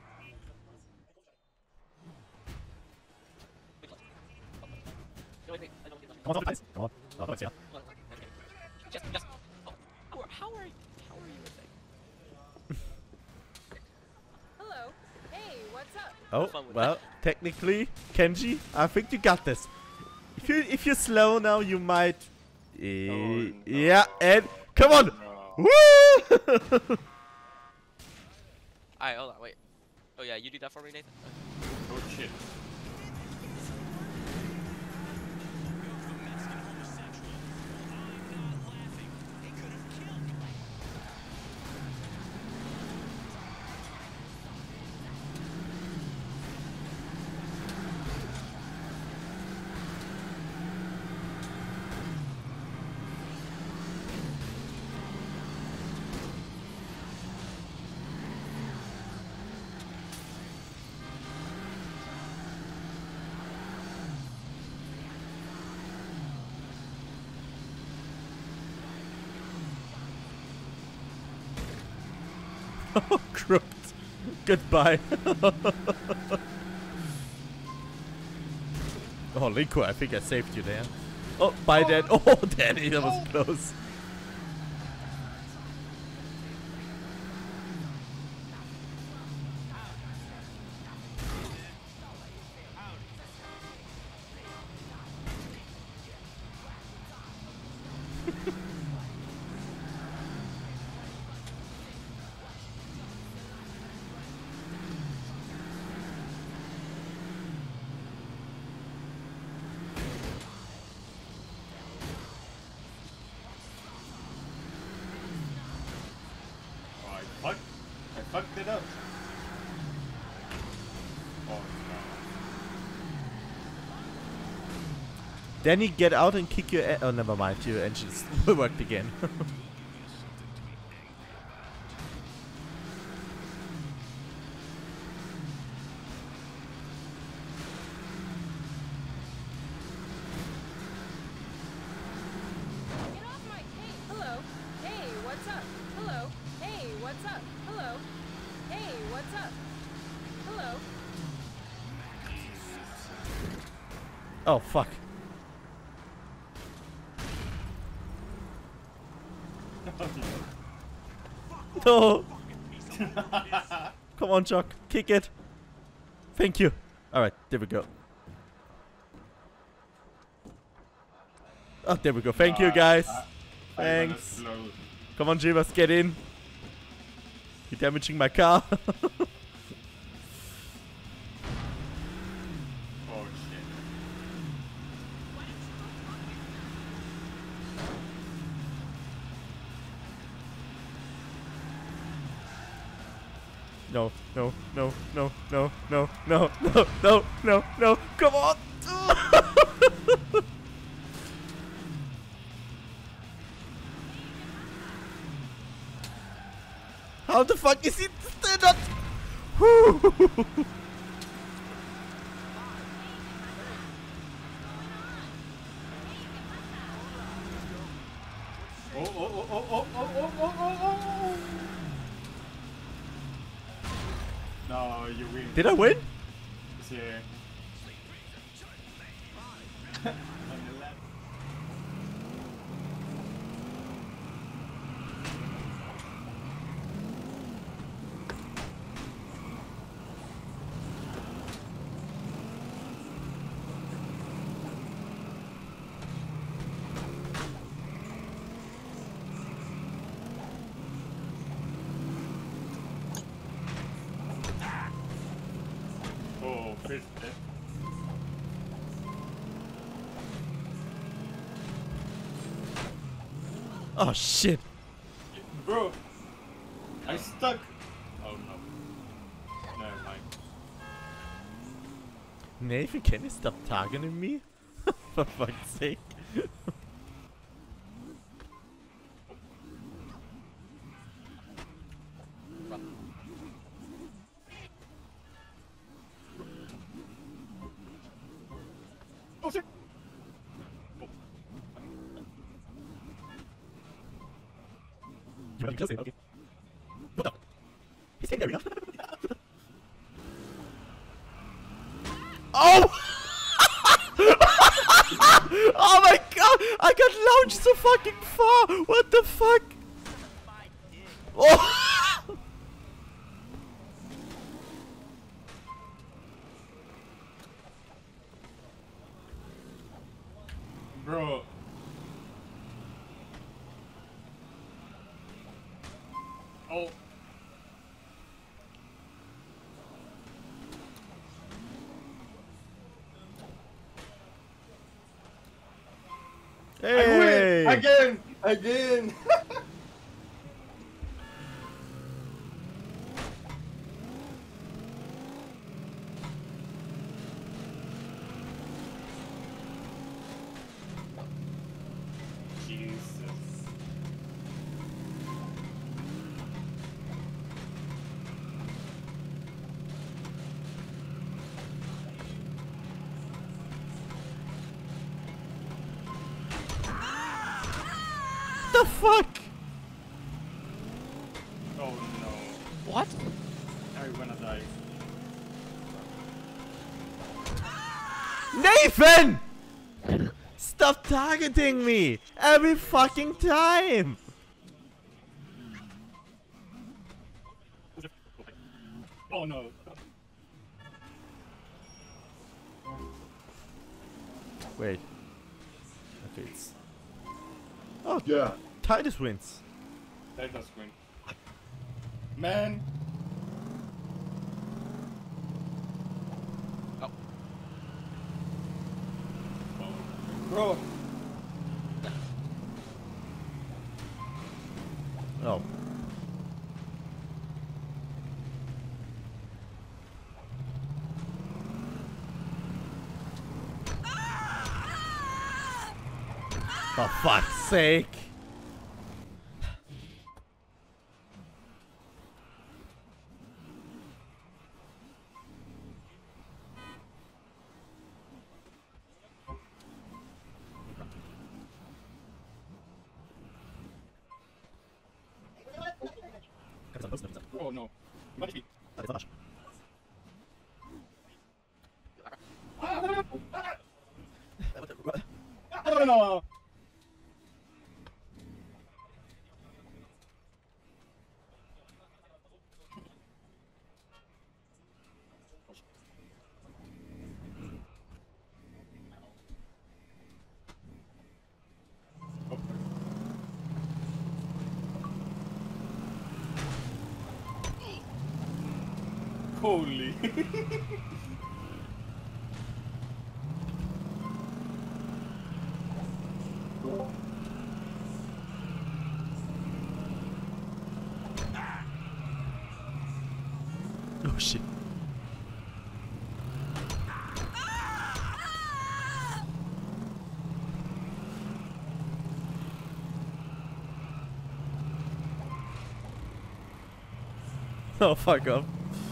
Komm on, Eis. Komm on. Oh, yeah. Just. Oh, how are you with that? Hello. Hey, what's up? Oh, well, technically, Kenji, I think you got this. If you're slow now, you might. no. Yeah, and come on. No. Woo! Alright, hold on, wait. Oh yeah, you do that for me, Nathan? Oh shit. Oh, crooked. Goodbye. Oh, Linko, I think I saved you there. Oh, bye, Dad. Oh, Daddy, that was close. I fucked it up. Oh no. Danny, get out and kick your. Oh, never mind. Your engines worked again. Oh, fuck. No! Come on, Chuck. Kick it. Thank you. Alright, there we go. Oh, there we go. Thank you, guys. Thanks. Come on, Jivas, get in. You're damaging my car. Oh shit. No, no, no, no, no, no, no, no, no, no, no. Come on. How the fuck is he still not? Oh. No, you win. Did I win? Yeah. Oh, first death. Oh shit. Bro, I stuck. Oh no. Never mind. Nathan, can you stop targeting me? For fuck's sake. Oh shit. Okay. What the? He's in there, yeah? Oh! Oh my god! I got launched so fucking far! What the fuck? Oh! Bro. Oh. Hey! I win! Again! Jesus. The fuck? Oh no. What? I'm gonna die. Nathan! Stop targeting me every fucking time! Oh no. Wait. Okay, it's... Oh, yeah. Titus wins. That does win. Man. Oh. Bro. Oh. For fuck's sake. Oh no. What is it? No! Holy. Oh shit. Oh, fuck off.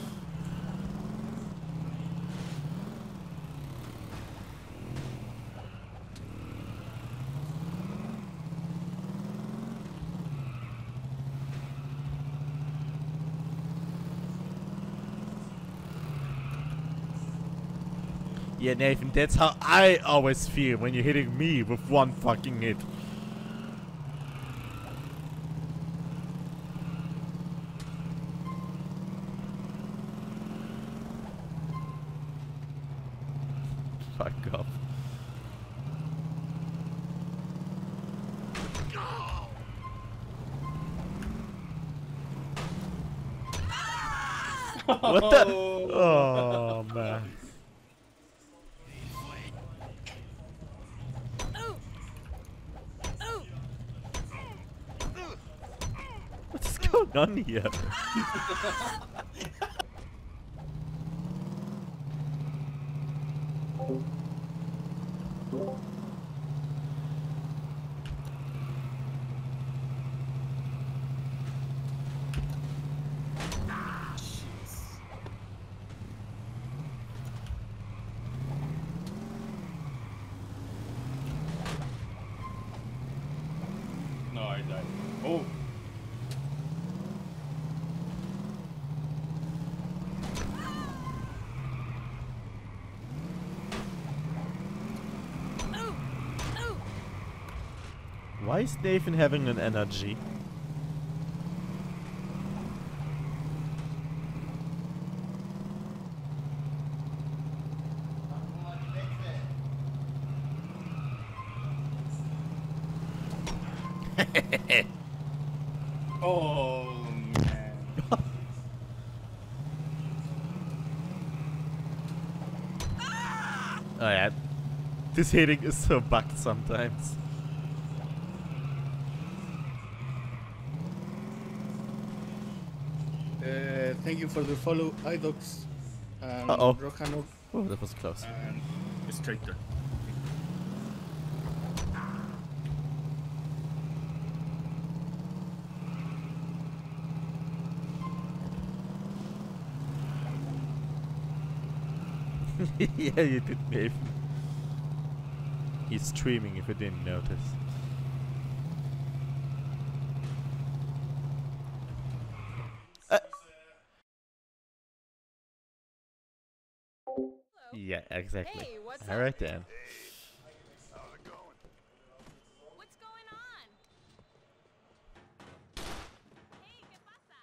Yeah, Nathan, that's how I always feel when you're hitting me with one fucking hit. Fuck off. What the? Oh, man. What is going on here? No, I died. Oh. Why is Nathan having an energy? Oh, man. Oh yeah, this hitting is so bugged sometimes. Thank you for the follow, iDocs and Uh-oh. Rocano. Oh, that was close. And it's traitor. Yeah, you did, Nathan. He's streaming if you didn't notice. Yeah, exactly. Hey, what's All right then. What's going on? Hey, ¿qué pasa?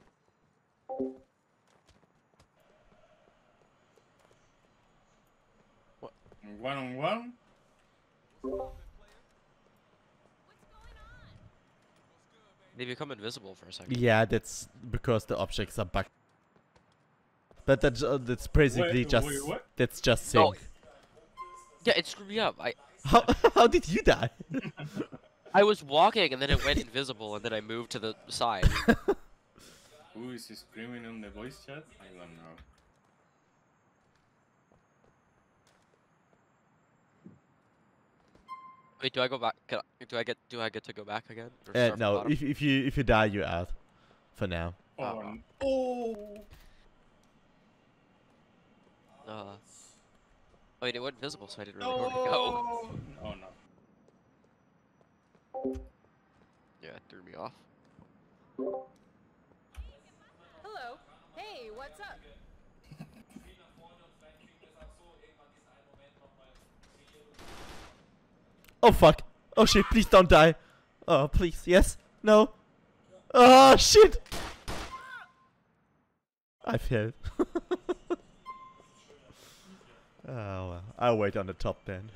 What? One on one? They become invisible for a second. Yeah, that's because the objects are bugged. But that's basically Wait, just what? that's just sync. Oh. Yeah, it screwed me up. How did you die? I was walking and then it went invisible and then I moved to the side. Who is screaming on the voice chat? I don't know. Wait, do I go back? Do I get to go back again? Or start from the No, bottom? if you die, you're out. For now. Oh. Oh, wait, it went invisible, so I didn't really know where to go. Oh no. Yeah, it threw me off. Hello. Hey, what's up? Oh fuck. Oh shit, please don't die. Oh, please. Yes. No. Oh shit. I failed. Oh well. I'll wait on the top then.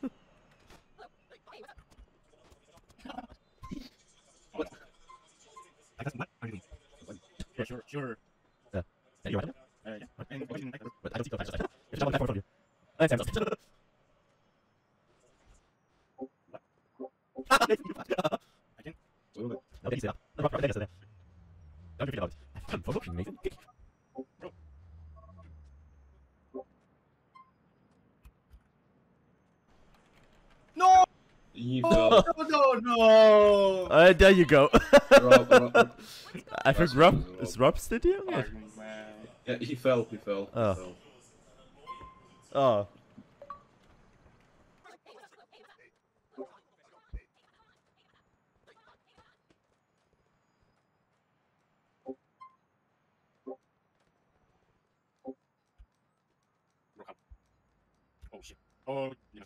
What? Yeah, sure. Yeah, you're right. Yeah. But I don't see the flash. If someone back from you. Let's have those. I can. No, they say that. No, rock, they say that. Don't you feel about it? Have fun for looking, Nathan. Kick. No! He fell. No! There you go. Rob. I think Rob. Is Rob still here? Oh, Yes. man. Yeah, he fell. Oh. He fell. Oh. Oh shit. Oh, yeah.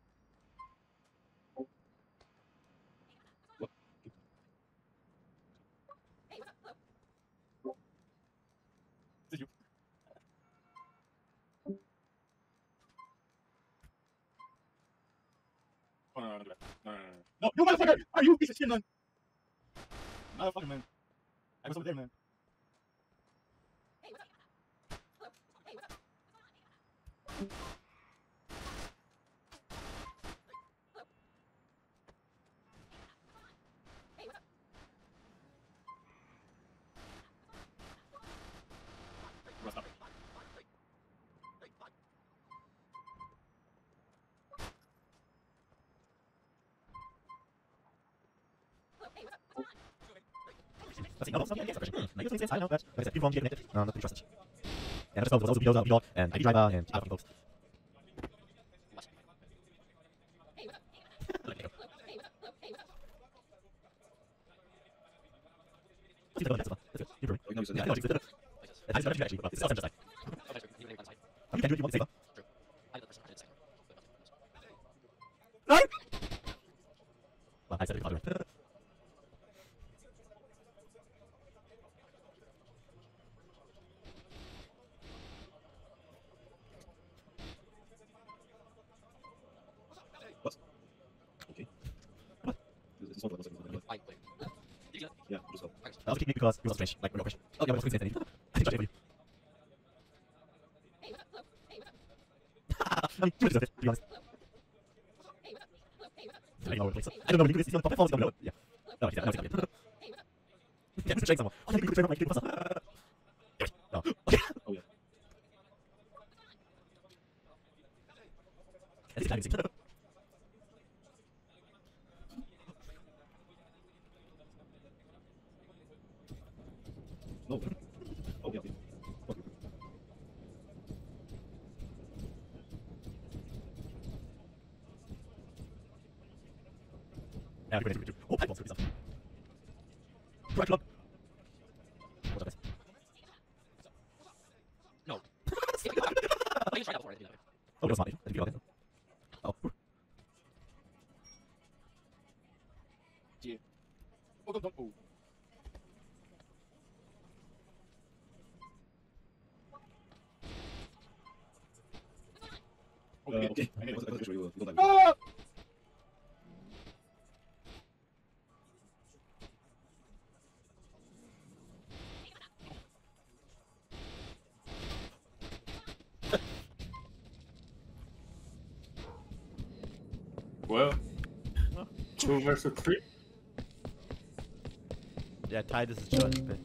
Did you? Oh, no, do that. No, you motherfucker! Are you a piece of shit, man? Motherfucker, man. I was over there, man. Bro, stop it. Let's see, no, it's not the question. Like, I know that. Like I said, people won't get connected. No, not to be trusted. And this was also video, and ID driver, and other folks. Well, I said it other way. What? Okay. What? This one was yeah, just go. I also kicked me because he was strange, like real question. Oh, yeah, but I think I tried it for you. I mean, you deserve it, to be honest. I don't know, like, so, I don't know, he's on the top performance, I don't know. Yeah. No, he's not it. Yeah, Mr. Jake someone. Oh, yeah, you could train on my kid, what's up? No. Okay. Oh, yeah. It's climbing scene. No. Oh, yeah, okay. Okay. Yeah, you're ready. Oh, pipe bombs, good stuff. Right club. What's up, guys? No. I can try that before I do that. Oh, it was smart. I didn't feel about it. Oh. Yeah. Oh, don't. Oh. Okay. I wasn't sure you don't like Ah! Well, 2 versus 3. Yeah, Titus is joining, but...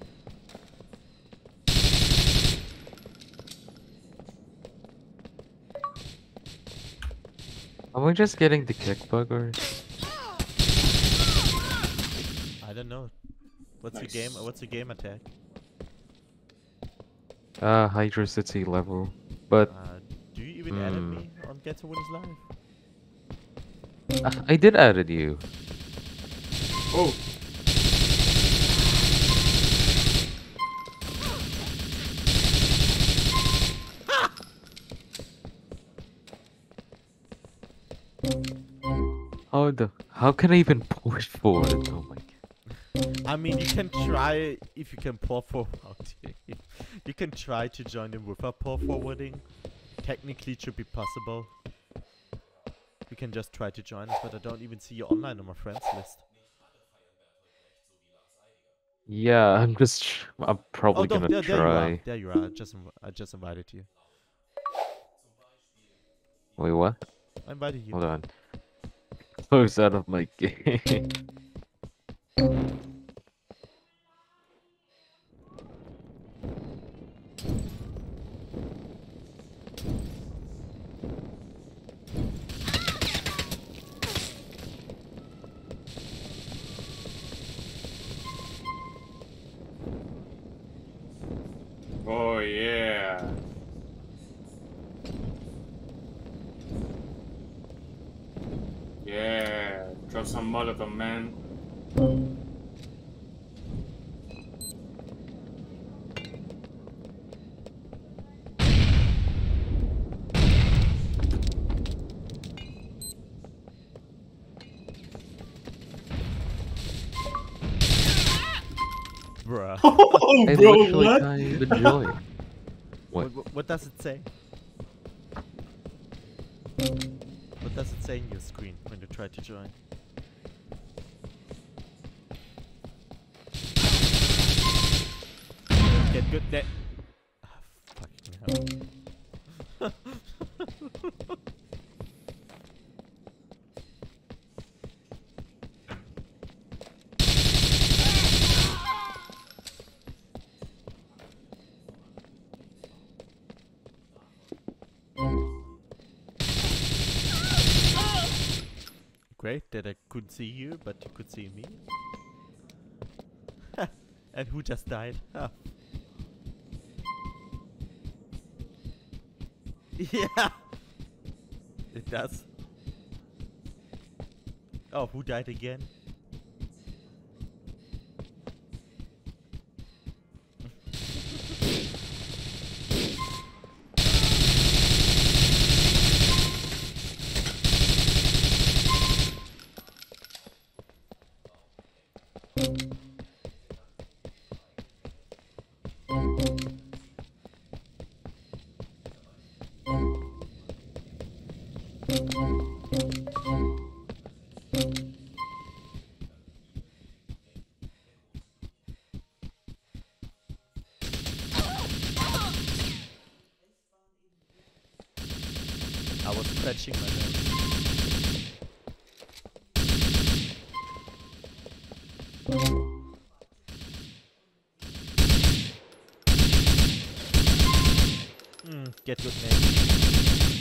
Am I just getting the kick bug or? I don't know. What's Nice. your game? What's your game attack? Hydra City level, but Do you even add me on Get to Win Is Live? I did added you. Oh. How can I even push forward? Oh my god. I mean, you can try if you can pour forward. You can try to join them without pour forwarding. Technically, it should be possible. You can just try to join us, but I don't even see you online on my friends list. Yeah, I'm probably gonna there try. you are. There you are. I just invited you. Wait, what? I invited you. Hold on. Close out of my game. Oh yeah. Yeah, drop some Molotov, man. Bruh. Oh, I bro, literally what? can't even join. What does it say? What does it say in your screen when you try to join? Get good net. Fucking hell. Great that I couldn't see you, but you could see me. And who just died? Ah. Yeah! It does. Oh, who died again? I was scratching my nose. Get good name.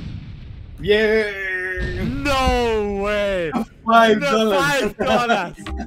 Yeah! No way! $5. $5!